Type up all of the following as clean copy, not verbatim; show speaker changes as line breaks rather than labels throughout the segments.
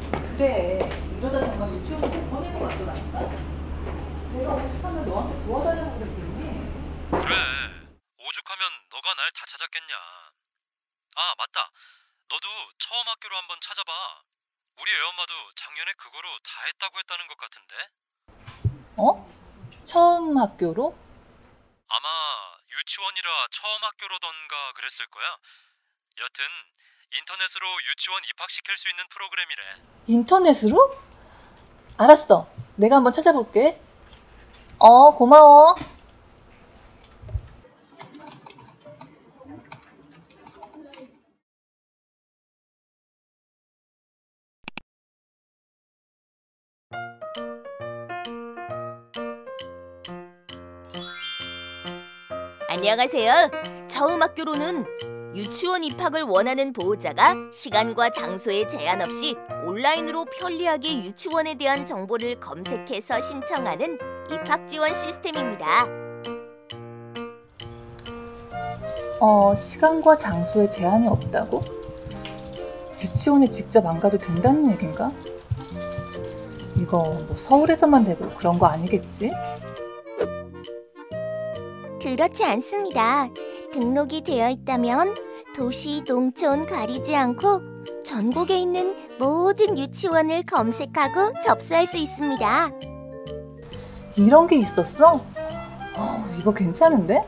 그래, 이러다 정말 유치원을 못 보낼 것 같더라니까? 내가 오죽하면 너한테 도와달라고 그랬더니.
그래, 오죽하면 너가 날 다 찾았겠냐. 아, 맞다. 너도 처음 학교로 한번 찾아봐. 우리 애엄마도 작년에 그거로 다 했다고 했다는 것 같은데?
어? 처음 학교로?
아마 유치원이라 처음 학교로던가 그랬을 거야. 여튼 인터넷으로 유치원 입학시킬 수 있는 프로그램이래.
인터넷으로? 알았어. 내가 한번 찾아볼게. 고마워.
안녕하세요. 처음 학교로는 유치원 입학을 원하는 보호자가 시간과 장소에 제한 없이 온라인으로 편리하게 유치원에 대한 정보를 검색해서 신청하는 입학 지원 시스템입니다.
시간과 장소에 제한이 없다고? 유치원에 직접 안 가도 된다는 얘긴가? 이거 뭐 서울에서만 되고 그런 거 아니겠지?
그렇지 않습니다. 등록이 되어 있다면 도시, 농촌 가리지 않고 전국에 있는 모든 유치원을 검색하고 접수할 수 있습니다.
이런 게 있었어? 이거 괜찮은데?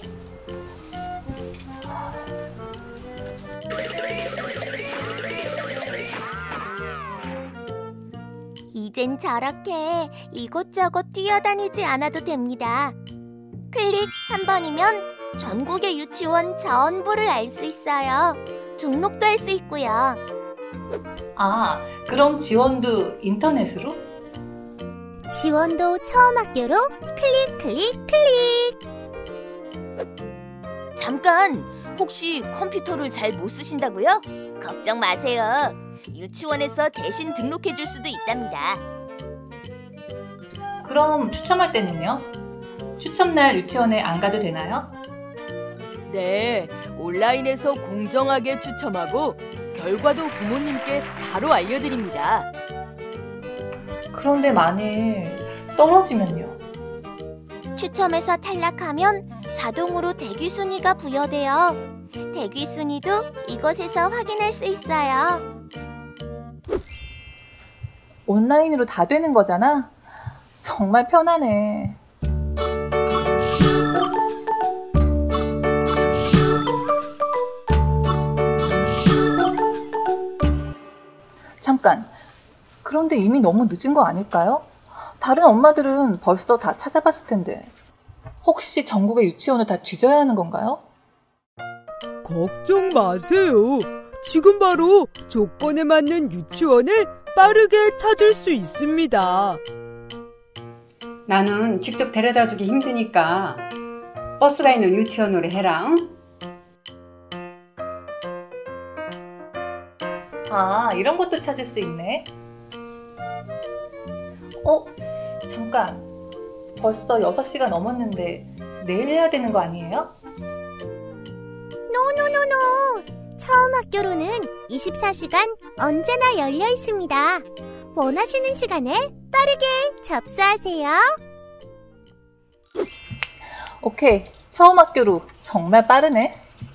이젠 저렇게 이곳저곳 뛰어다니지 않아도 됩니다. 클릭 한 번이면 전국의 유치원 전부를 알 수 있어요. 등록도 할 수 있고요.
그럼 지원도 인터넷으로?
지원도 처음 학교로 클릭 클릭 클릭. 잠깐, 혹시 컴퓨터를 잘 못 쓰신다고요? 걱정 마세요. 유치원에서 대신 등록해 줄 수도 있답니다.
그럼 추첨할 때는요? 추첨날 유치원에 안 가도 되나요?
네, 온라인에서 공정하게 추첨하고 결과도 부모님께 바로 알려드립니다.
그런데 만일 떨어지면요?
추첨에서 탈락하면 자동으로 대기 순위가 부여되어 대기 순위도 이곳에서 확인할 수 있어요.
온라인으로 다 되는 거잖아? 정말 편하네. 잠깐, 그런데 이미 너무 늦은 거 아닐까요? 다른 엄마들은 벌써 다 찾아봤을 텐데. 혹시 전국의 유치원을 다 뒤져야 하는 건가요?
걱정 마세요. 지금 바로 조건에 맞는 유치원을 빠르게 찾을 수 있습니다.
나는 직접 데려다주기 힘드니까 버스가 있는 유치원으로 해라. 응?
이런 것도 찾을 수 있네. 잠깐. 벌써 6시가 넘었는데 내일 해야 되는 거 아니에요?
노노노노! 처음 학교로는 24시간 언제나 열려 있습니다. 원하시는 시간에 빠르게 접수하세요.
오케이, 처음 학교로 정말 빠르네.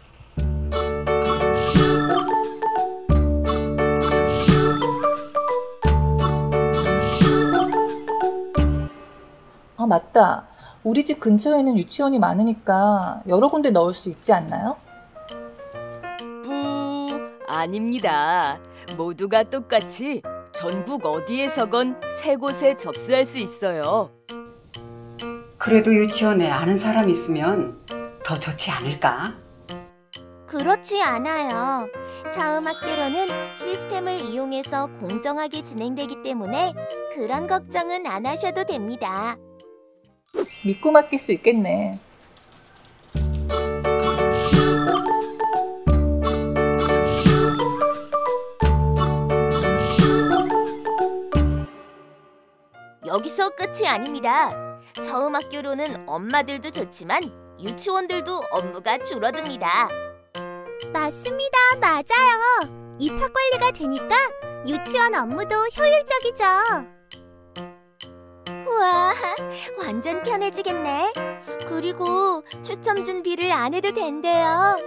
맞다. 우리 집 근처에는 유치원이 많으니까 여러 군데 넣을 수 있지 않나요?
아닙니다. 모두가 똑같이 전국 어디에서건 세 곳에 접수할 수 있어요.
그래도 유치원에 아는 사람 있으면 더 좋지 않을까?
그렇지 않아요. 처음 학교로는 시스템을 이용해서 공정하게 진행되기 때문에 그런 걱정은 안 하셔도 됩니다.
믿고 맡길 수 있겠네.
여기서 끝이 아닙니다. 처음 학교로는 엄마들도 좋지만 유치원들도 업무가 줄어듭니다. 맞습니다. 맞아요. 입학 관리가 되니까 유치원 업무도 효율적이죠. 우와, 완전 편해지겠네. 그리고 추첨 준비를 안 해도 된대요.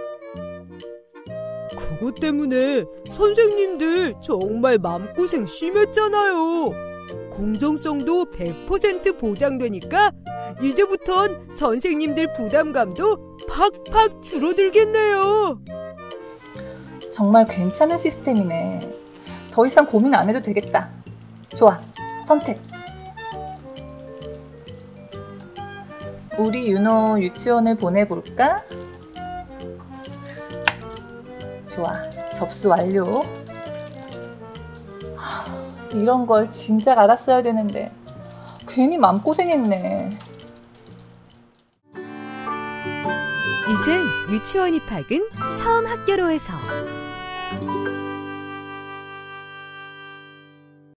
그것 때문에 선생님들 정말 마음고생 심했잖아요. 공정성도 100% 보장되니까 이제부턴 선생님들 부담감도 팍팍 줄어들겠네요.
정말 괜찮은 시스템이네. 더 이상 고민 안 해도 되겠다. 좋아, 선택. 우리 윤호 유치원을 보내볼까? 좋아, 접수 완료. 이런 걸 진작 알았어야 되는데 괜히 마음고생했네.
이젠 유치원 입학은 처음 학교로 해서